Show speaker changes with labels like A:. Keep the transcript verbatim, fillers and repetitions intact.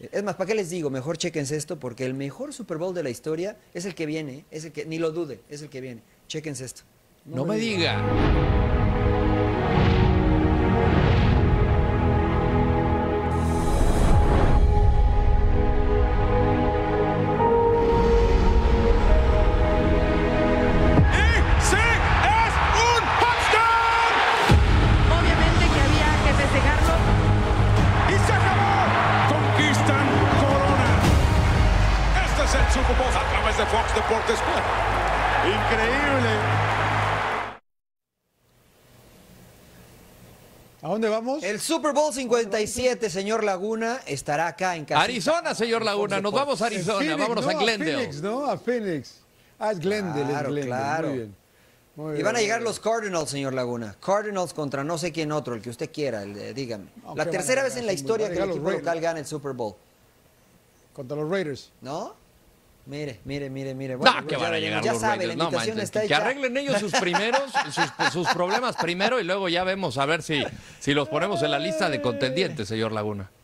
A: Es más, ¿para qué les digo? Mejor chéquense esto, porque el mejor Super Bowl de la historia es el que viene, es el que, ni lo dude, es el que viene. Chéquense esto.
B: No, no me diga.
C: Super Bowl a través de Fox Deportes. Increíble.
D: ¿A dónde vamos?
A: El Super Bowl cincuenta y siete, señor Laguna, estará acá en casa.
B: Arizona, señor Laguna. Nos vamos a Arizona.
D: Phoenix,
B: Vámonos
D: no,
B: a Glendale.
D: A Phoenix, ¿no? A Phoenix. Ah, es Glendale.
A: Claro,
D: es Glendale.
A: claro.
D: Muy bien. Muy
A: Y
D: bien,
A: van a llegar
D: bien.
A: los Cardinals, señor Laguna. Cardinals contra no sé quién otro, el que usted quiera, el de- dígame.
D: No,
A: La
D: ¿qué
A: tercera
D: van a
A: vez en
D: ganar?
A: la historia
D: Van a
A: que el
D: llegar los
A: equipo
D: Raiders.
A: local gana el Super Bowl.
D: Contra los Raiders.
A: ¿No? Mire, mire, mire, mire.
B: No,
A: Bueno,
B: que
A: pues
B: van
A: ya
B: a
A: veremos.
B: llegar
A: Ya
B: los
A: sabe,
B: Raiders.
A: la
B: No
A: invitación
B: manches,
A: está
B: que
A: hecha.
B: arreglen ellos sus primeros, sus, sus problemas primero y luego ya vemos a ver si, si los ponemos en la lista de contendientes, señor Laguna.